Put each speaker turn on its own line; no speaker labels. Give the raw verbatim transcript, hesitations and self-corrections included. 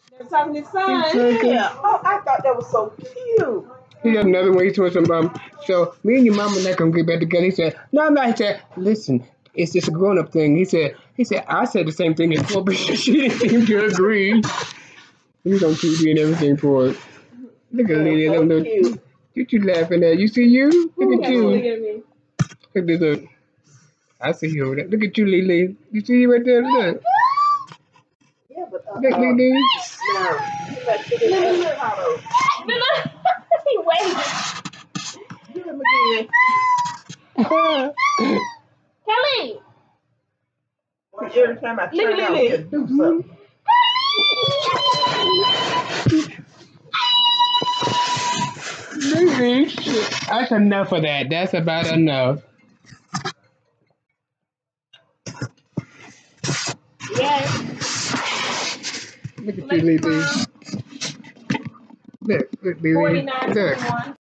They're talking to his son.
Yeah. Oh, I thought that was so cute.
He got another one. He told some um. So me and your mama not gonna get back together. He said, no, no. He said, listen, it's just a grown up thing. He said, he said, I said the same thing before, but she didn't seem to agree. He's on T V and everything for it. Look at Lily.
So
Them little,
cute.
what you laughing at? You see you? Look
Look
at
at
you.
me.
Look at this. Look. I see you over there. Look at you, Lily. You see you right there? Look.
Yeah, but uh,
Look,
uh,
Lily.
now, let's get this avocado.
He waited.
Get him again.
Kelly.
Every time I turn out,
Lily.
just do something.
Lily. That's enough of that. That's about enough.
Yes.
Look at you, Lily. Look, look, Lily.
forty-nine
Look.
twenty-one.